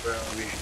Where are we?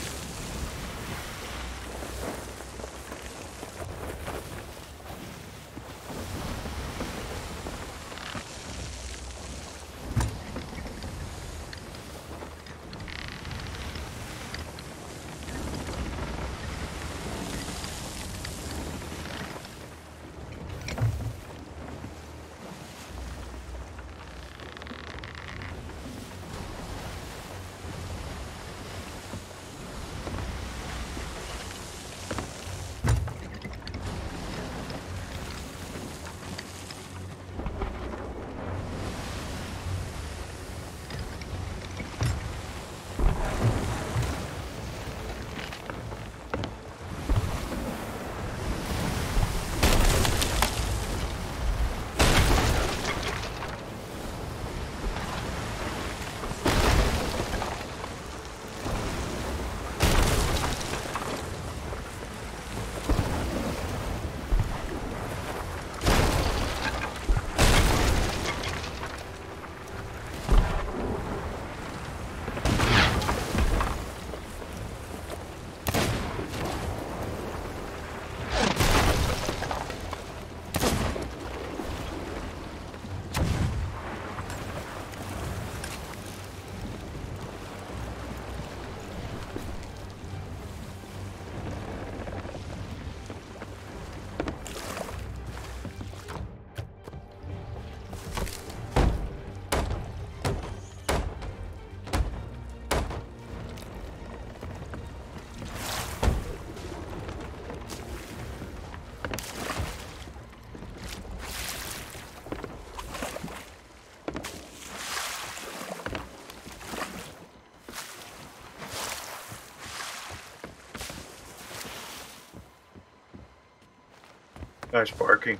Nice parking.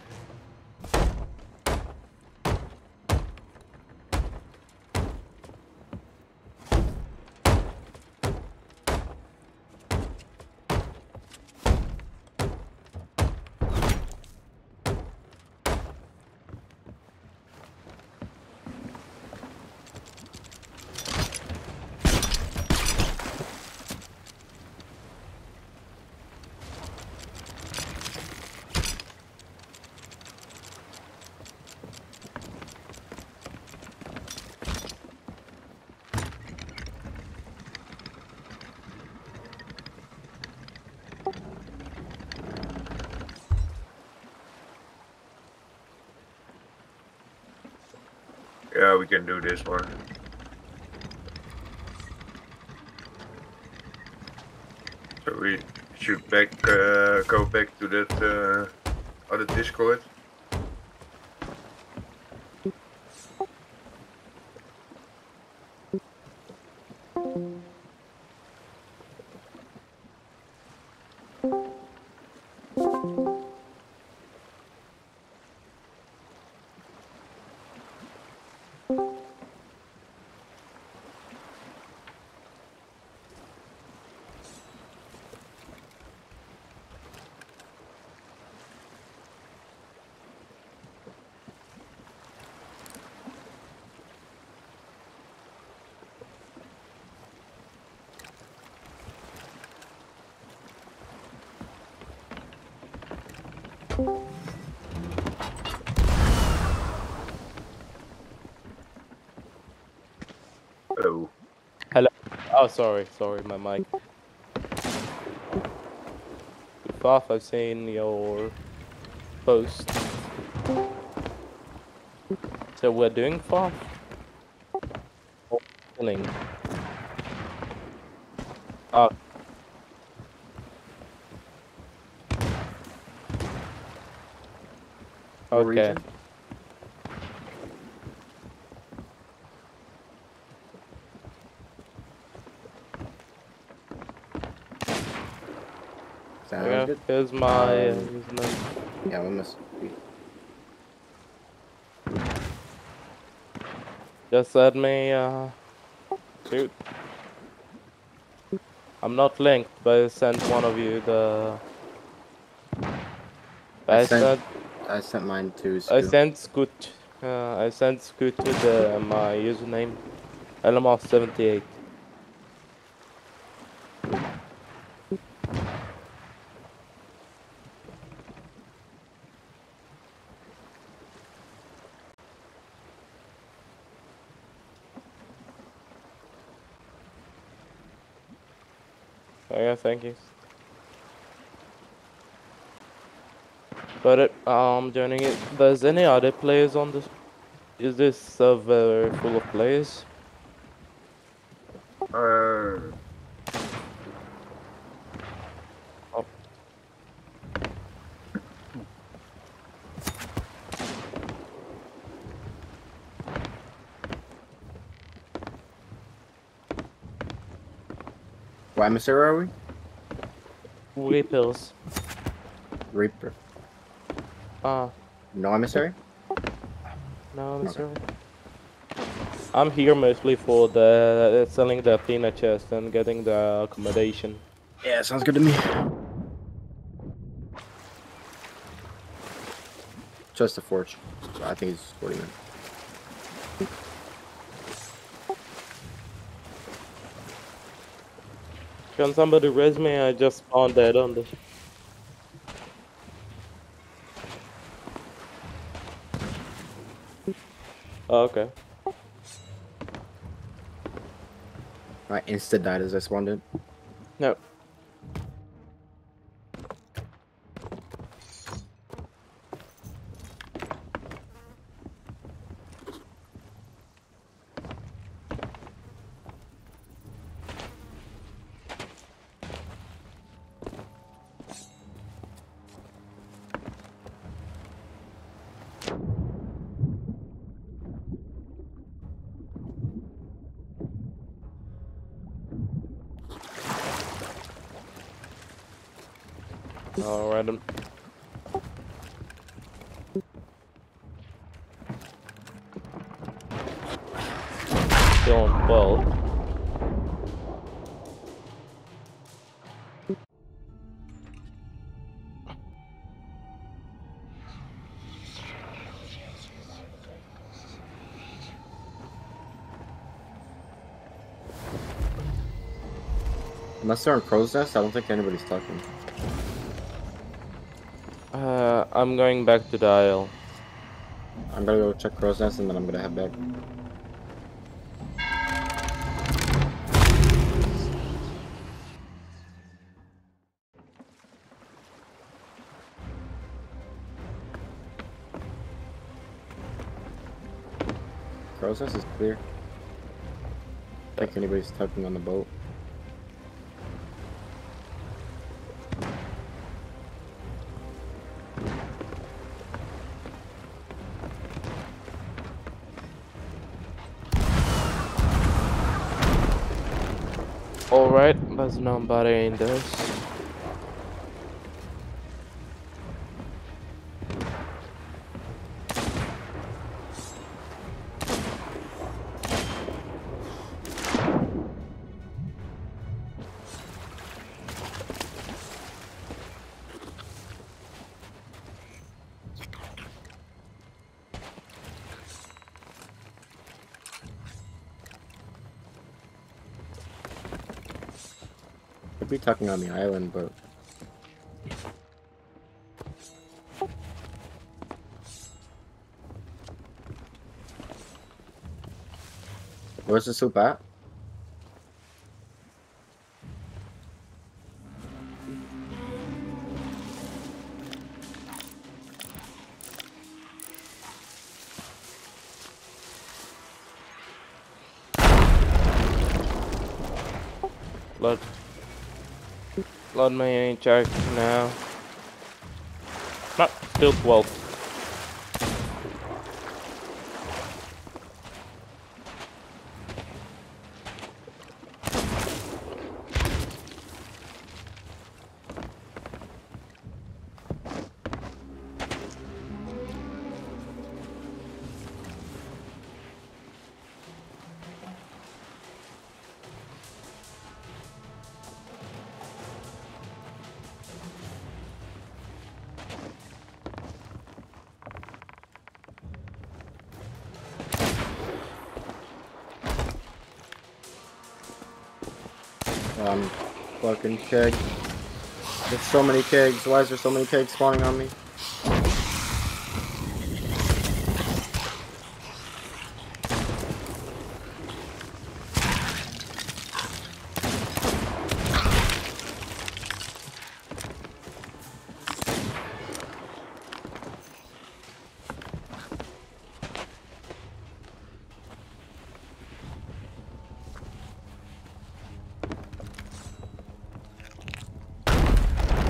Yeah, we can do this one. So we should go back to that other Discord. Oh. Hello. Oh, sorry, my mic. FoF, I've seen your post. So we're doing FoF? Or killing? Oh. Okay. Region? Sounds good. Here's my username. Yeah, we must be. Just add me, shoot. I'm not linked, but I sent one of you the... I sent mine to Scoot. I sent Scoot with my username, LMR78. Yeah, thank you. But joining it. There's any other players on this? Is this server full of players? Uh, Oh. What emissary are we? Reapers. Reaper. Ah, No emissary? no, I'm Okay. sorry. I'm here mostly for the selling the Athena chest and getting the accommodation. Yeah, sounds good to me. Just a forge. So I think it's 40 minutes. Can somebody raise me? I just spawned dead on this. Oh, okay. I insta died as I spawned in. No. Oh, random. Still on 12. Unless they're on Crow's Nest, I don't think anybody's talking. I'm going back to the aisle. I'm gonna go check Crow's Nest and then I'm gonna head back. Crow's Nest is clear. I don't think anybody's typing on the boat. Alright, there's nobody in this. Could be talking on the island, but where's the soup at? Let me check now. No, still 12. Fucking keg. There's so many kegs. Why is there so many kegs spawning on me?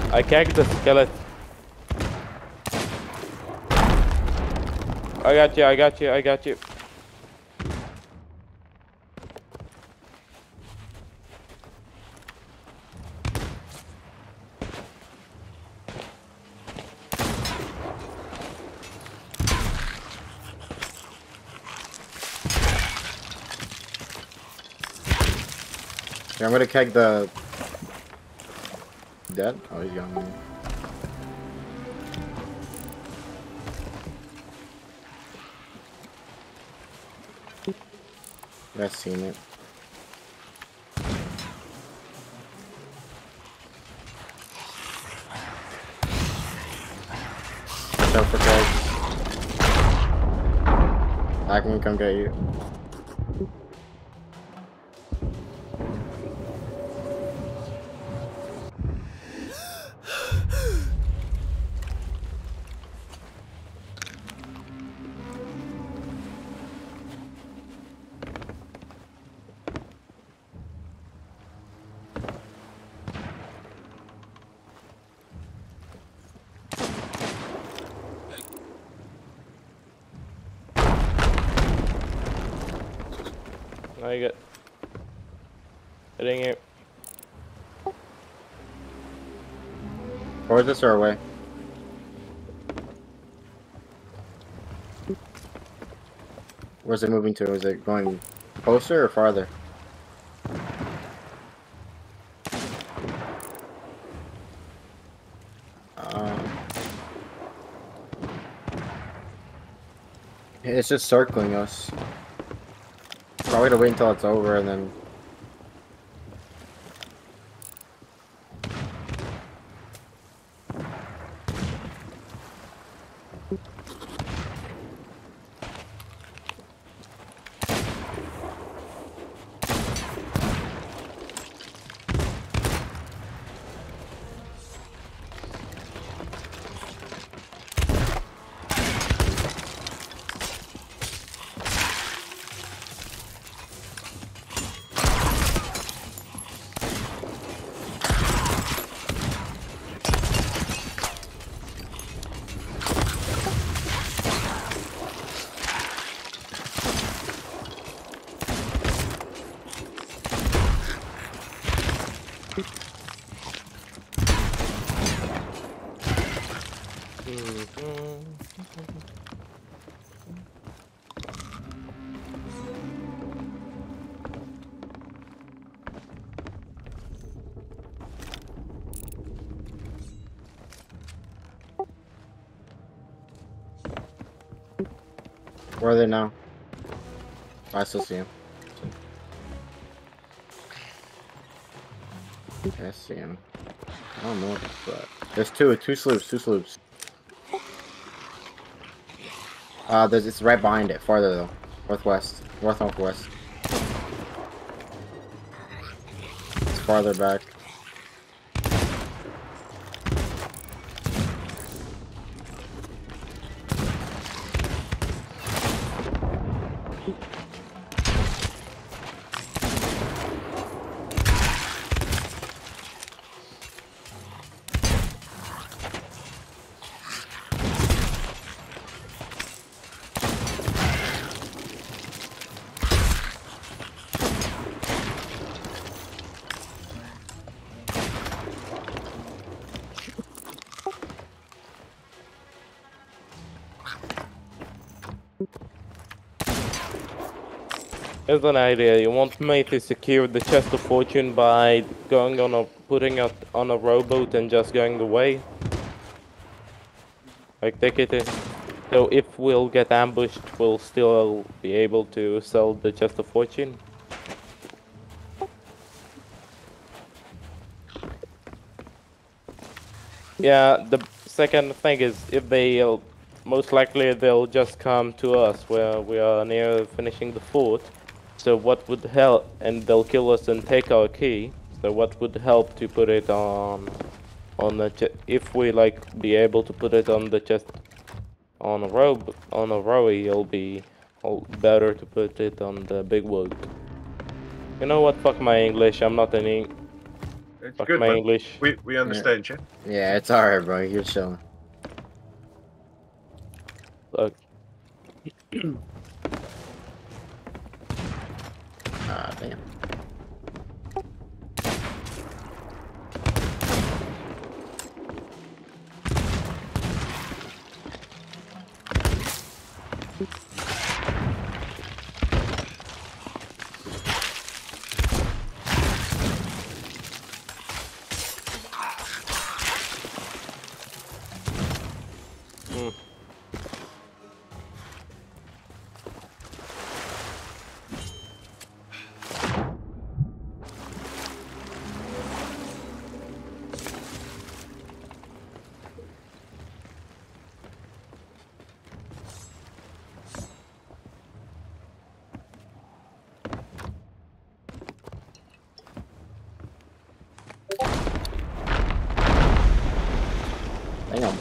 I kegged the skeleton. I got you, I got you, I got you. Yeah, I'm gonna keg the... Dead? Oh, he's gone. I've seen it. Watch out for kegs. I can come get you. I get hitting it. Or is this our way? Where's it moving to? Is it going closer or farther? It's just circling us. Probably to wait until it's over and then... Where are they now? I still see him. Okay, I see him. I don't know what the fuck. There's two sloops. It's right behind it, farther though. Northwest. It's farther back. Here's an idea. You want me to secure the chest of fortune by putting it on a rowboat and just going away? Like take it in. So if we'll get ambushed, we'll still be able to sell the chest of fortune. Yeah, the second thing is if most likely they'll just come to us where we are near finishing the fort. So what would help, and they'll kill us and take our key. So what would help to put it on the if we be able to put it on the chest on a rowie, it'll be better to put it on the big boat. You know what? Fuck my English. I'm not any. It's Fuck good, my man. English. We understand you. Yeah, it's alright, bro. You're chilling. Look. Ah, damn. Mm. Damn.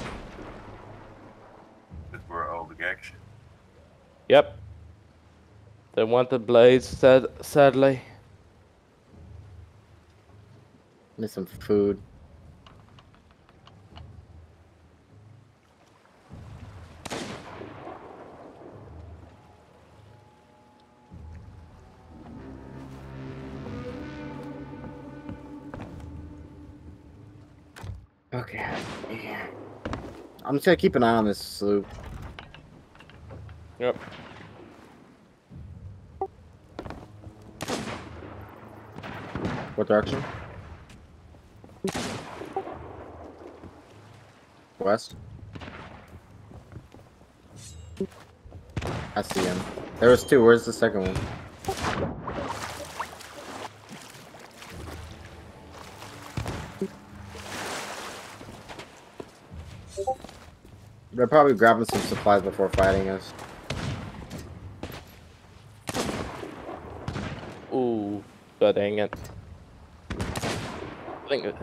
That were all the action. Yep. They wanted blades, sadly. Need some food. Okay. Yeah. I'm just gonna keep an eye on this sloop. Yep. What direction? West? I see him. There was two. Where's the second one? They're probably grabbing some supplies before fighting us. Ooh. God dang it. I think it...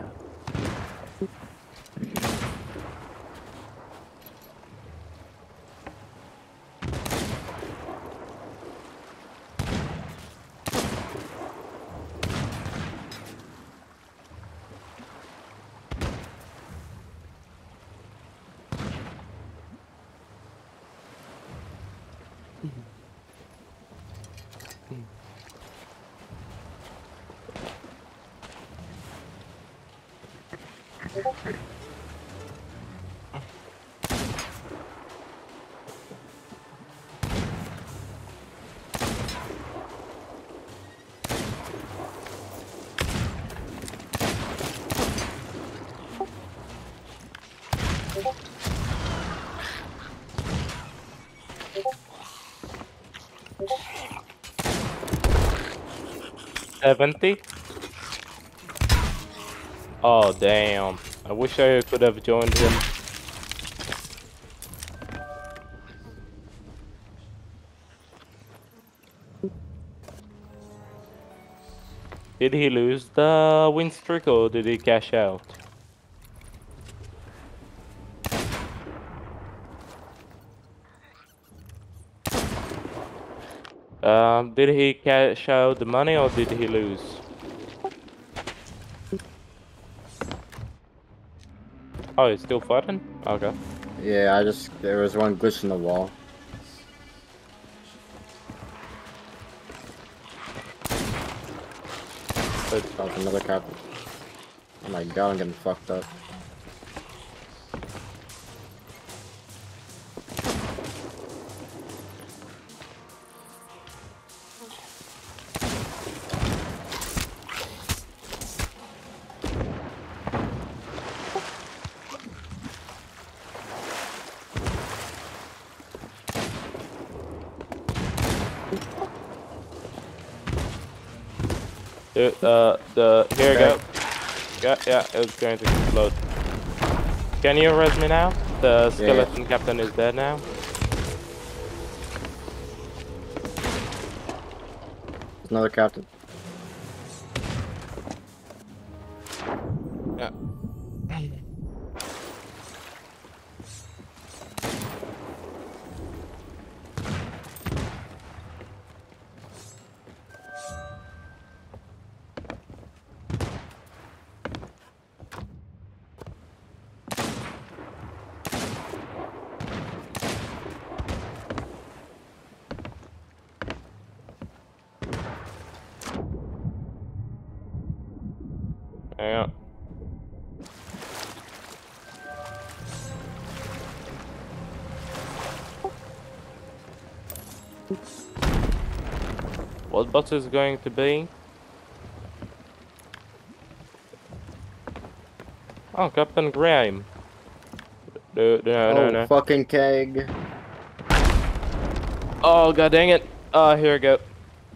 $70? Oh, damn. I wish I could have joined him. Did he lose the win streak or did he cash out? Did he cash out the money or did he lose? Oh, he's still fighting? Okay. Yeah, there was one glitch in the wall. That was another captain. Oh my god, I'm getting fucked up. Here you go. Yeah, it was going to explode. Can you res me now? The skeleton captain is dead now. Another captain. Yeah. Yeah. What boss is going to be? Oh, Captain Graham. No. Fucking keg. Oh, god dang it. Here we go.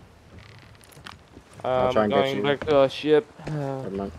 I'll try and get Going you. back to our ship. Never mind.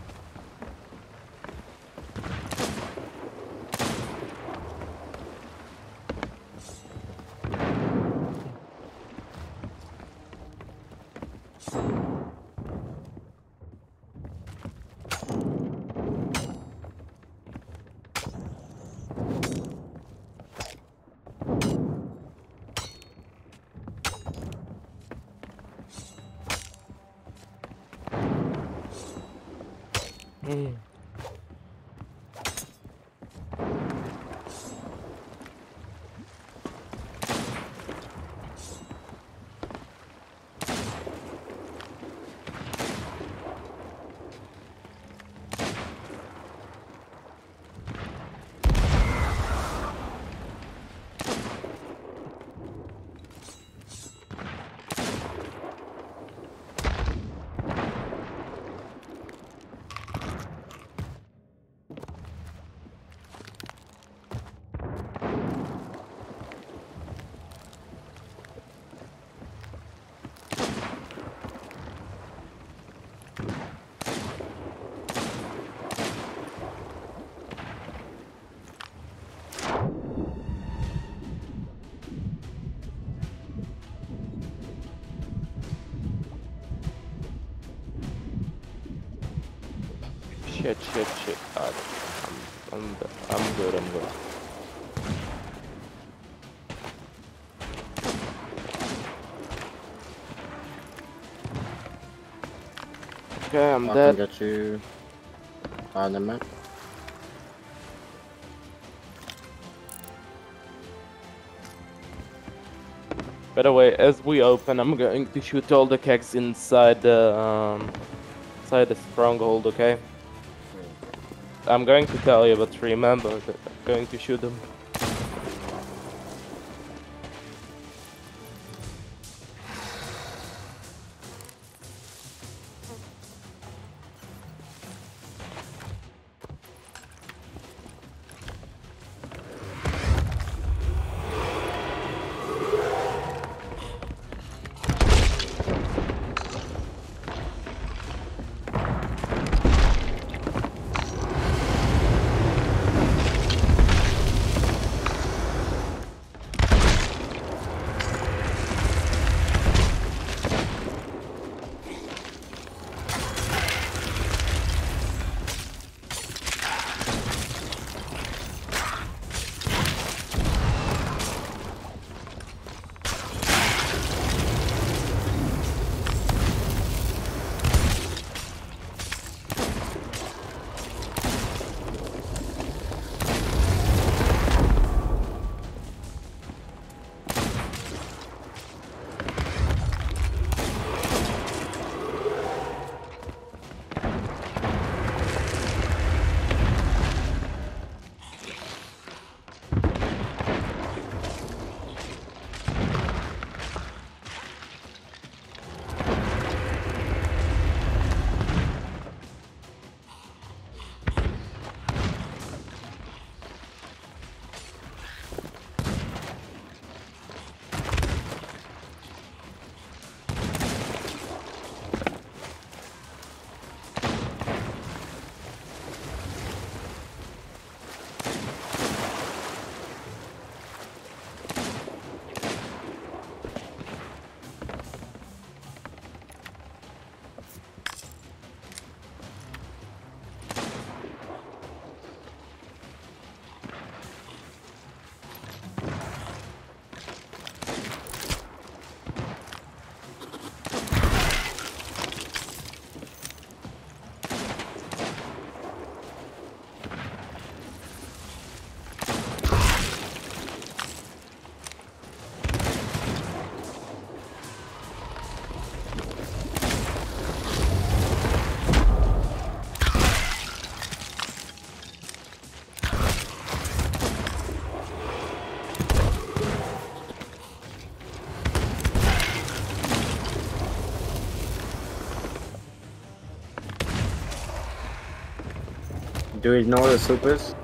Shit. I'm good. Okay, I'm I dead. can get you. Never mind. By the way, as we open, I'm going to shoot all the kegs inside the stronghold, okay? I'm going to tell you, but remember that I'm going to shoot them. Do we know where the sloop is?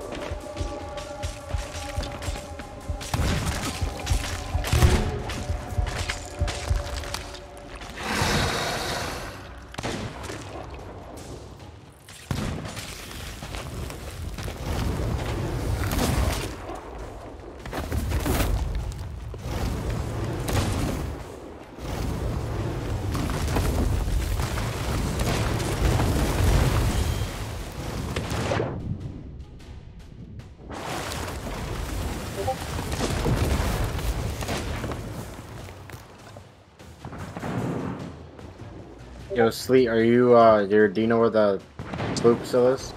Yo, Sleet, are you, do you know where the sloop still is?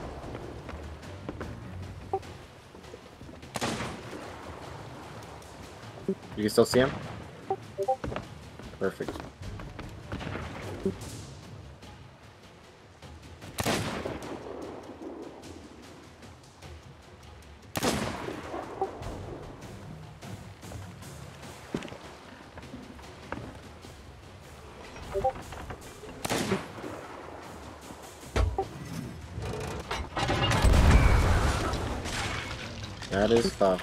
You can still see him? Perfect. That is FoF.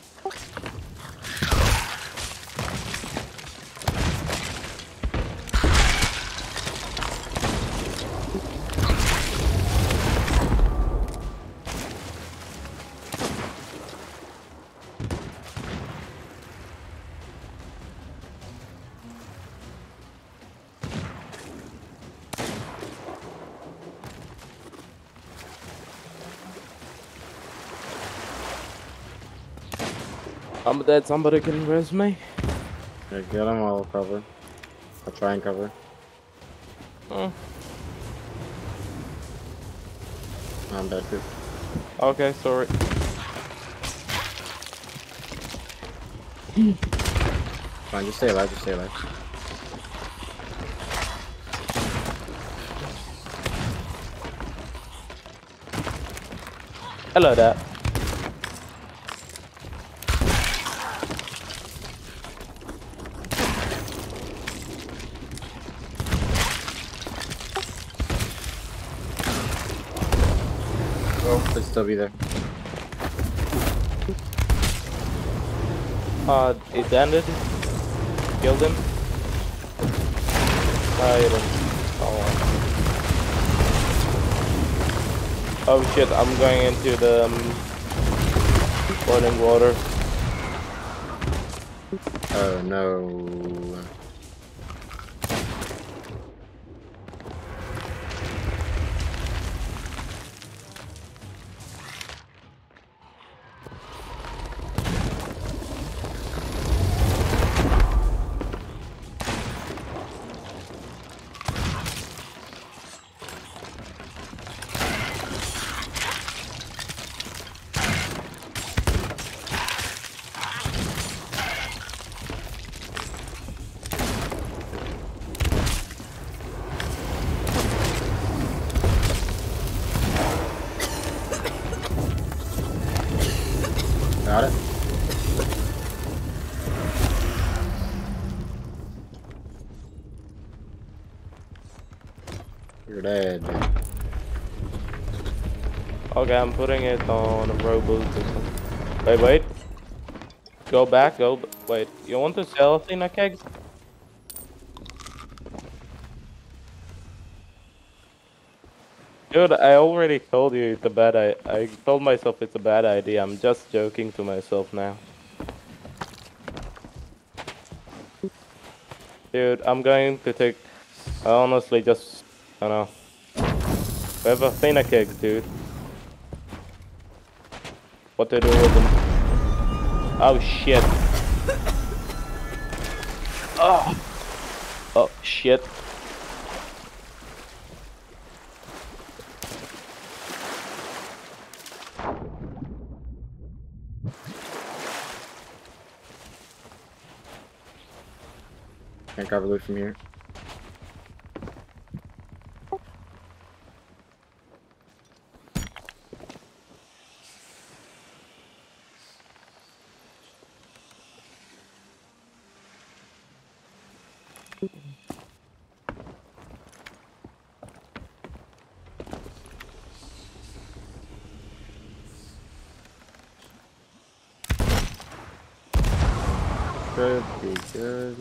I'm dead. Somebody can res me. Yeah, get him, I'll cover. I'll try and cover. Oh. I'm dead too. Okay, sorry. Fine, just stay alive, just stay alive. Hello there. Could still be there. It ended. Killed him. I didn't. Oh shit, I'm going into the boiling water. Oh no. Got it. You're dead. Okay, I'm putting it on a rowboat or something. Wait, wait. Go back, wait. You want to sell Athena kegs? Dude, I already told you it's a bad I told myself it's a bad idea. I'm just joking to myself now. Dude, I'm going to take... I honestly just... I don't know. We have Athena kegs, dude. What to do with them? Oh, shit. Oh! Oh, shit. Can't cover loot from here. should be good.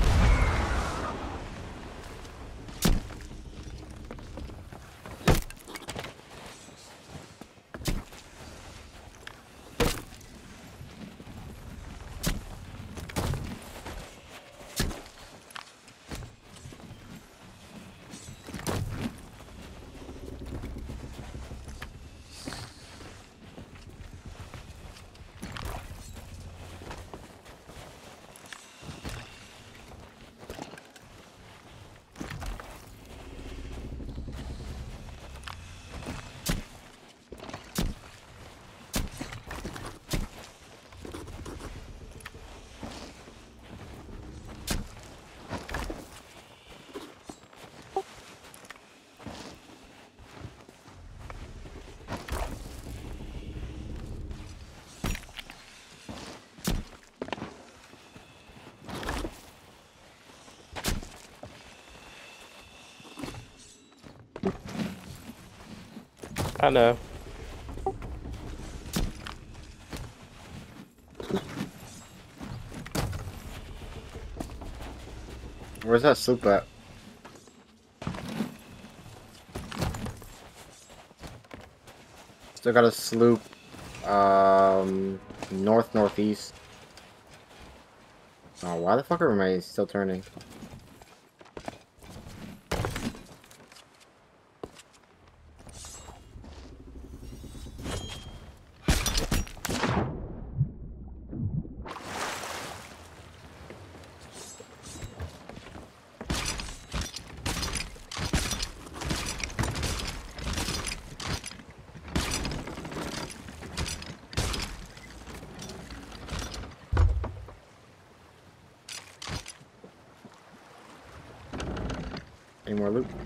I know. Where's that sloop at? Still got a sloop, northeast. Oh, why the fuck am I still turning? Any more loot?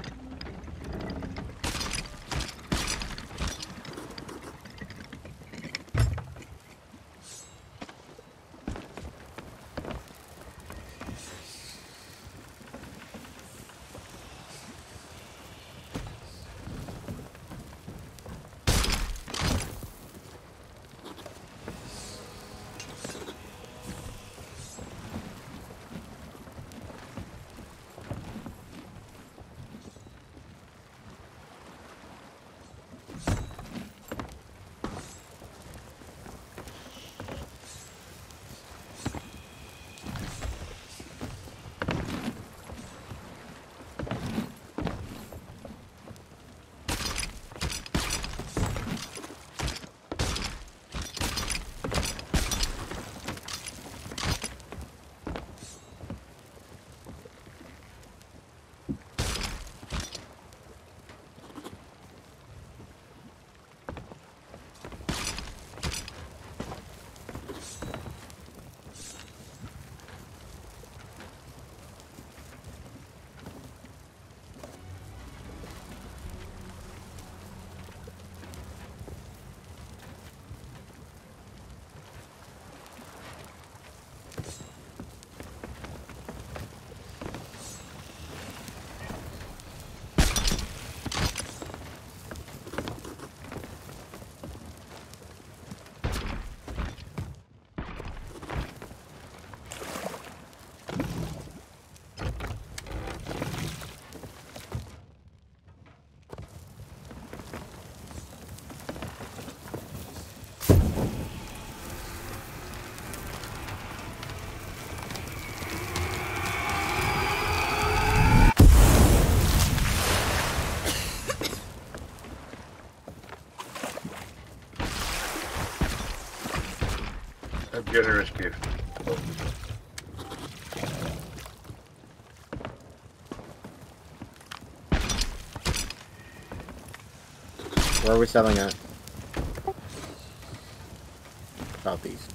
A generous gift. Where are we selling at? Southeast.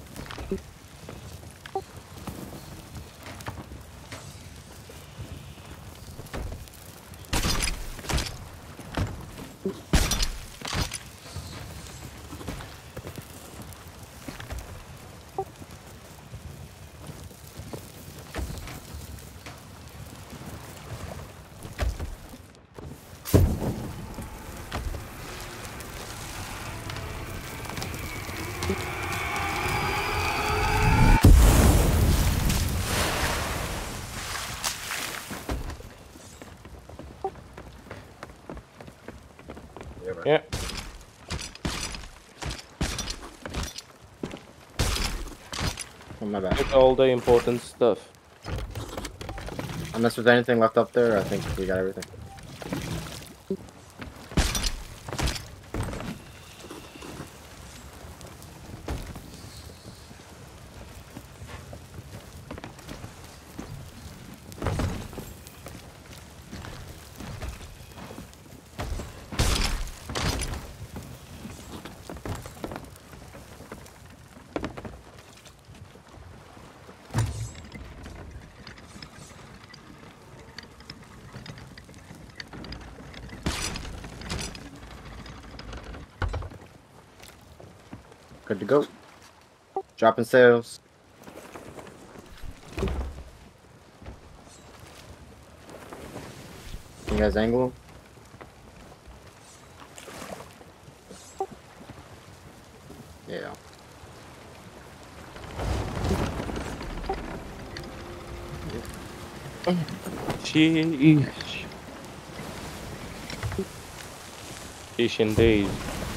whatever. Yeah. Oh, my bad. Get all the important stuff. Unless there's anything left up there, I think we got everything. Good to go. Dropping sales. You guys angle them? Yeah. Sheesh. Sheesh indeed.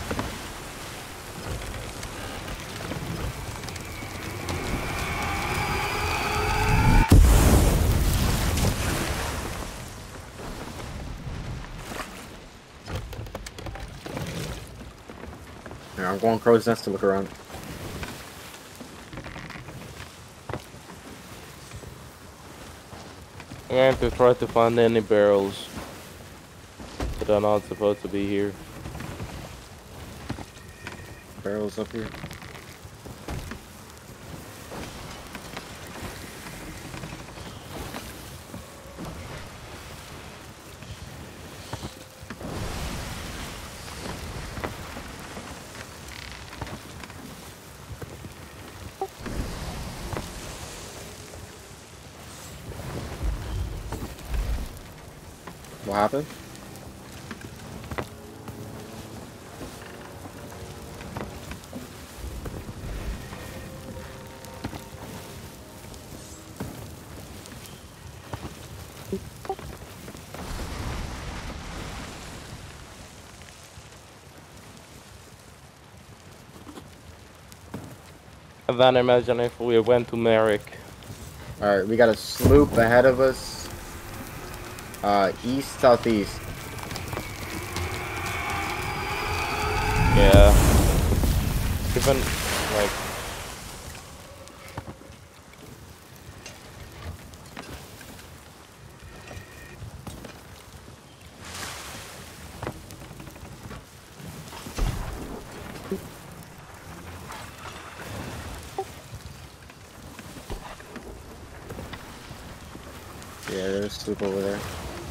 Yeah, I'm going crow's nest to look around. I'm going to try to find any barrels that are not supposed to be here. Barrels up here. What happened? And then imagine if we went to Merrick. Alright, we got a sloop ahead of us. East, southeast. Yeah. Even like Yeah, there's a sloop over there.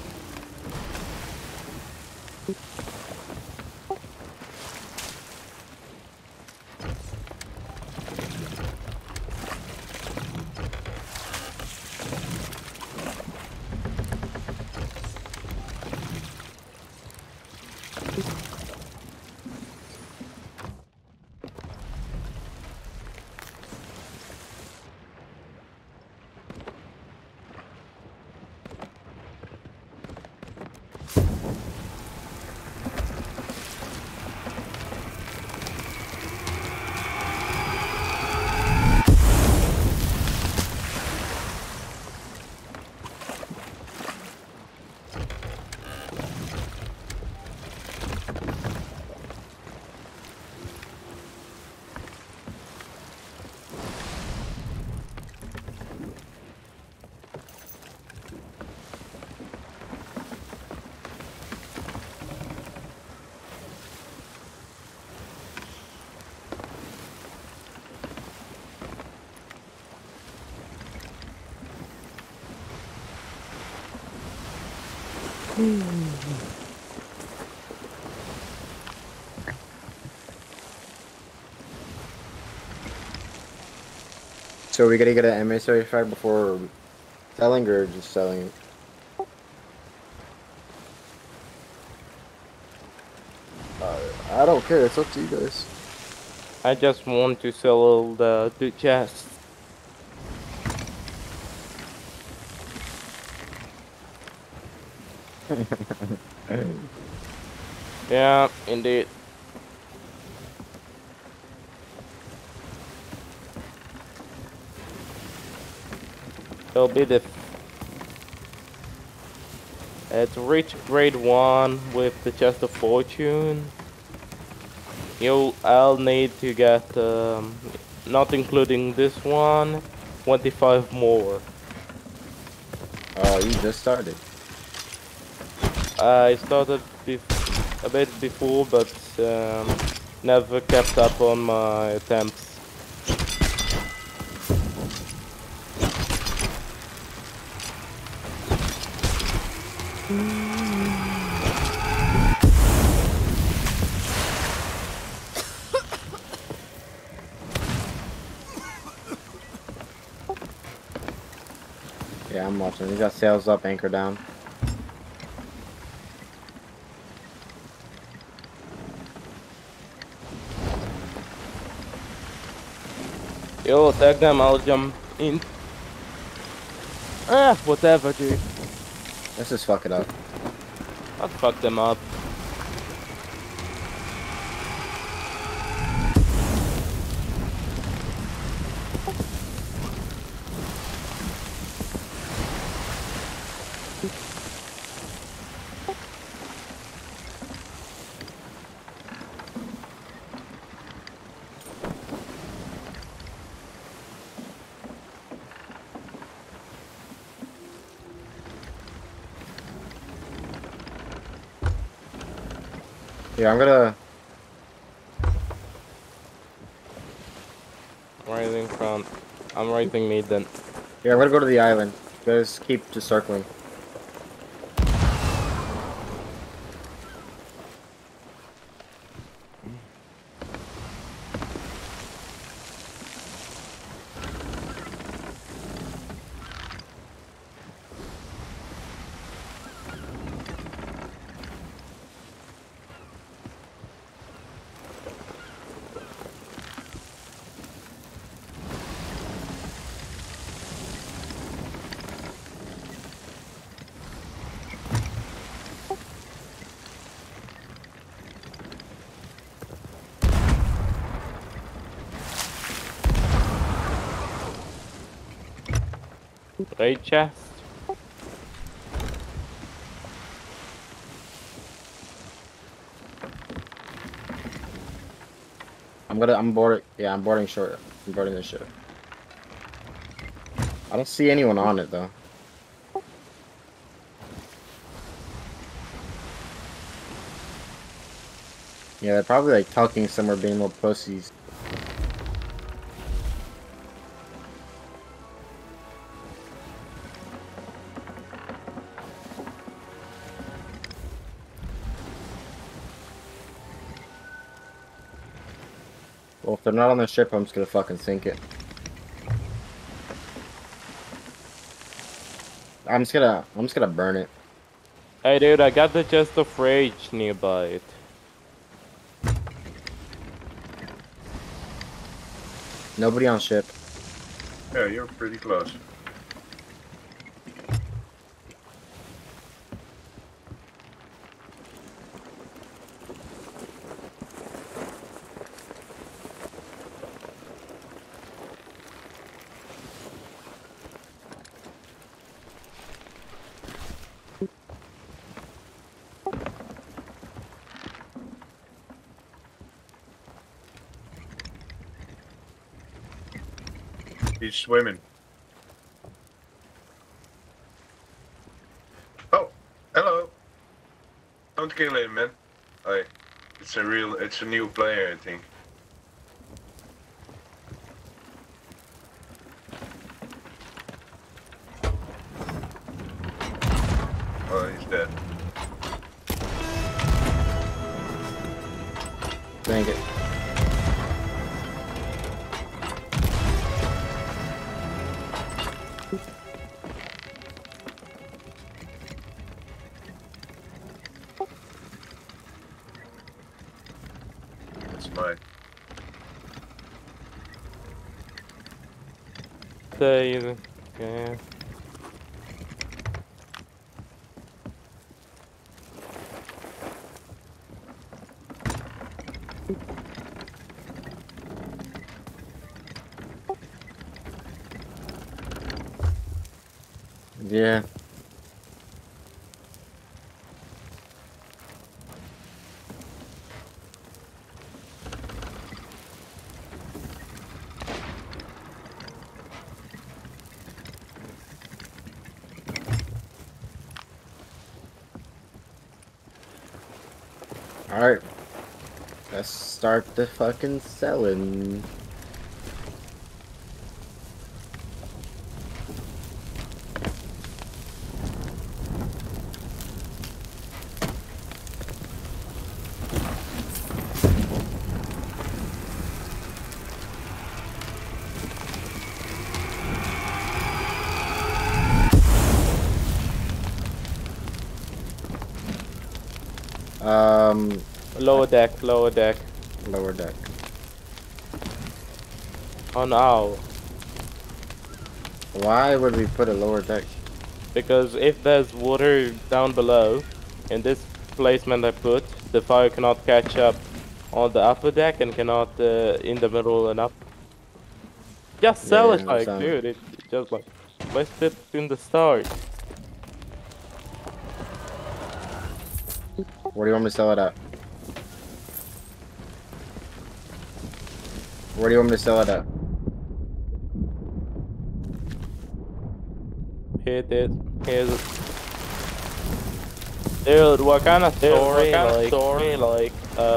So are we gonna get an emissary flag before selling or just selling it? I don't care, it's up to you guys. I just want to sell all the chests. Yeah, indeed. It'll be the to reach grade 1 with the chest of fortune. I'll need to get not including this one, 25 more. Oh, you just started. I started a bit before, but never kept up on my attempts. Yeah, I'm watching. He got sails up, anchor down. Yo, attack them, I'll jump in. Ah, whatever, dude. Let's just fuck it up. I'll fuck them up. Yeah, I'm gonna. Rising front. I'm rising mid then. Yeah, I'm gonna go to the island. Just keep just circling. Raid chest. I'm boarding. Yeah, I'm boarding short. I'm boarding this ship. I don't see anyone on it though. Yeah, they're probably like talking somewhere, being little pussies. Well, if they're not on the ship, I'm just gonna fucking sink it. I'm just gonna burn it. Hey dude, I got the chest of rage nearby it. Nobody on ship. Yeah, you're pretty close. He's swimming. Oh, hello. Don't kill him, man. Hey, it's a new player, I think. Oh, he's dead. Dang it. That's mine. Yeah. Yeah. Alright. Let's start the fucking selling. Lower deck, lower deck. Lower deck. Oh no. Why would we put a lower deck? Because if there's water down below, in this placement I put, the fire cannot catch up on the upper deck and cannot in the middle and up. Just sell Yeah, it, that like, sounds... dude. It just like list it in the start. Where do you want me to sell it at? Where do you want me to sell it at? Here it is. Here's it. Dude, what kind of story? Like,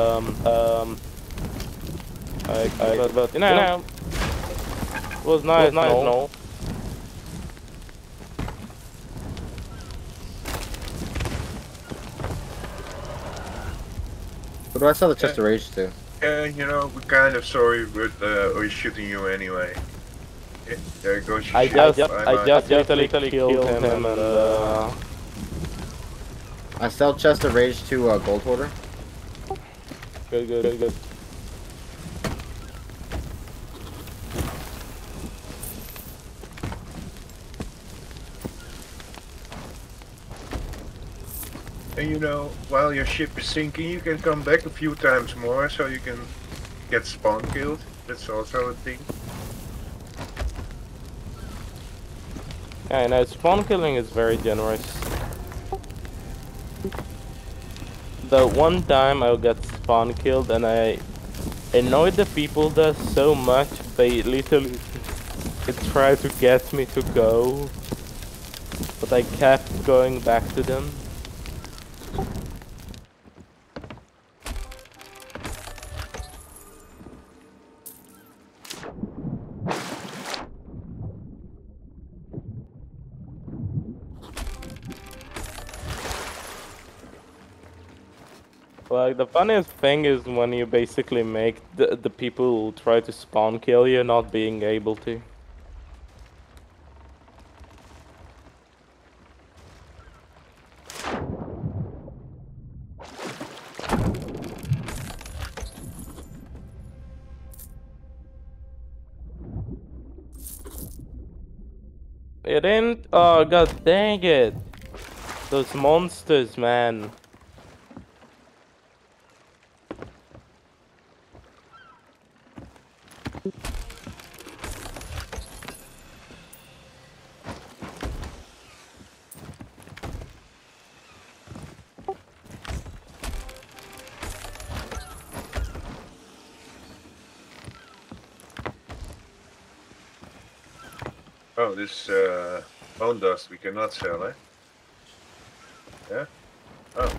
but you know, it was nice, no. Who do I sell the chest of rage to? Yeah, you know, we're kind of sorry, but we're shooting you anyway. Yeah, there goes your ship. I just literally killed him and I sell chest of rage to gold hoarder. good. And you know, while your ship is sinking, you can come back a few times more, so you can get spawn killed. That's also a thing. Yeah, no, spawn killing is very generous. The one time I got spawn killed and I annoyed the people there so much, they literally tried to get me to go, but I kept going back to them. Like, the funniest thing is when you basically make the people who try to spawn kill you not being able to. It didn't? Oh, god dang it. Those monsters, man. Oh, this bone dust we cannot sell, eh? Yeah? Oh.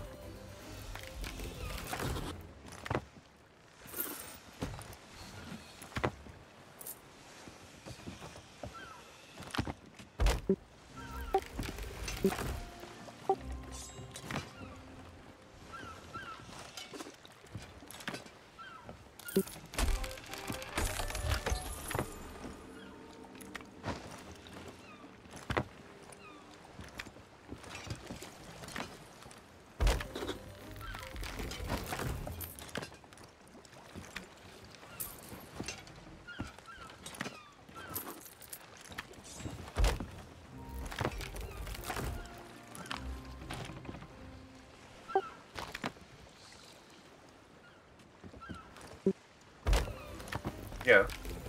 Yeah.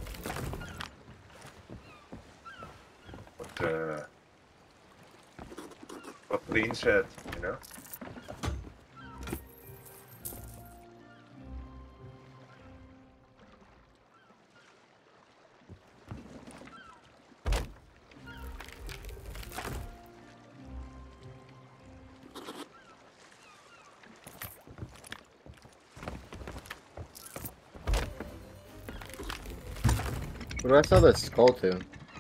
What Lean said, you know? What do I sell that skull to?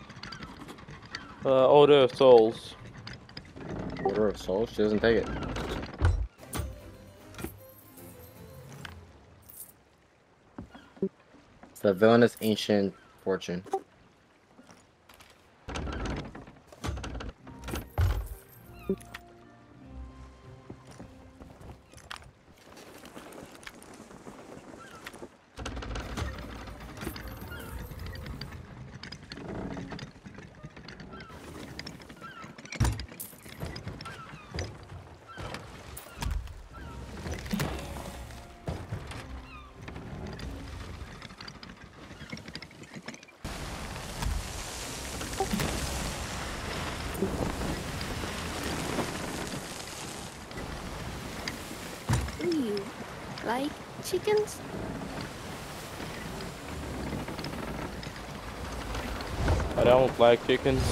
Order of Souls. Order of Souls? She doesn't take it. It's the villainous ancient fortune. Do you like chickens? I don't like chickens.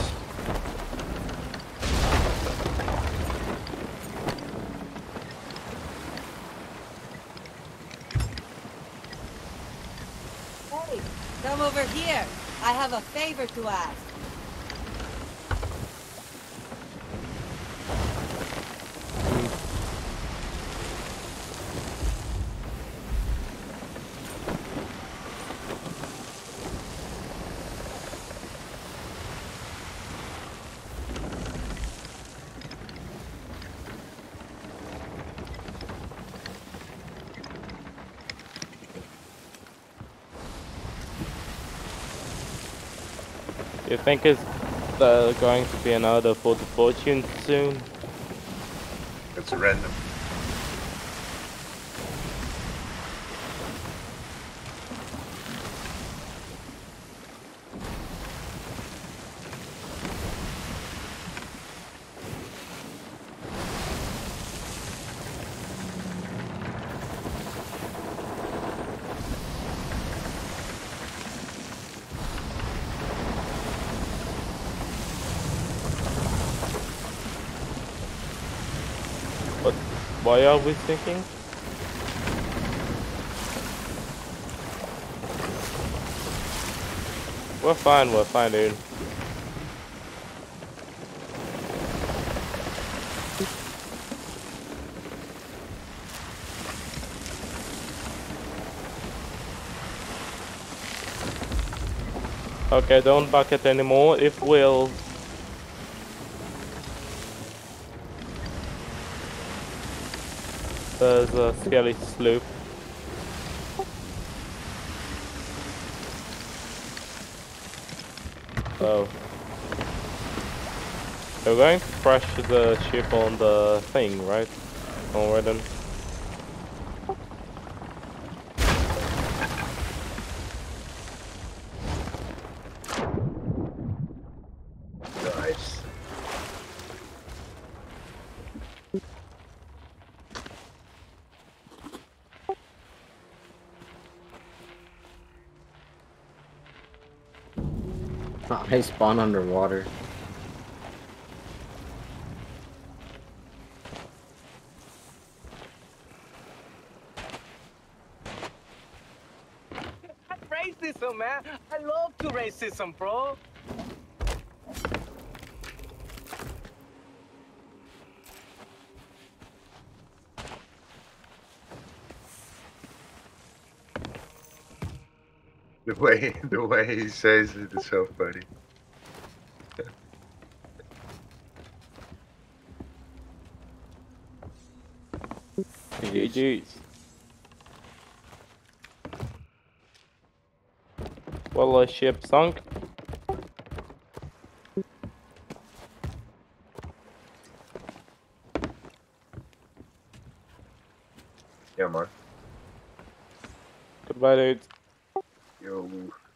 Hey, come over here. I have a favor to ask. You think it's going to be another for the fortune soon? It's random. But why are we thinking? We're fine, dude. Okay, don't bucket anymore. If we'll... There's a skelly sloop. Oh. We're going to crash the ship on the thing, right? On Redden. Nice. I spawn underwater. Racism, man. I love to racism, bro. The way he says it is so funny. GG's. Well, a ship sunk. Yeah, man. Goodbye, dude. Yo.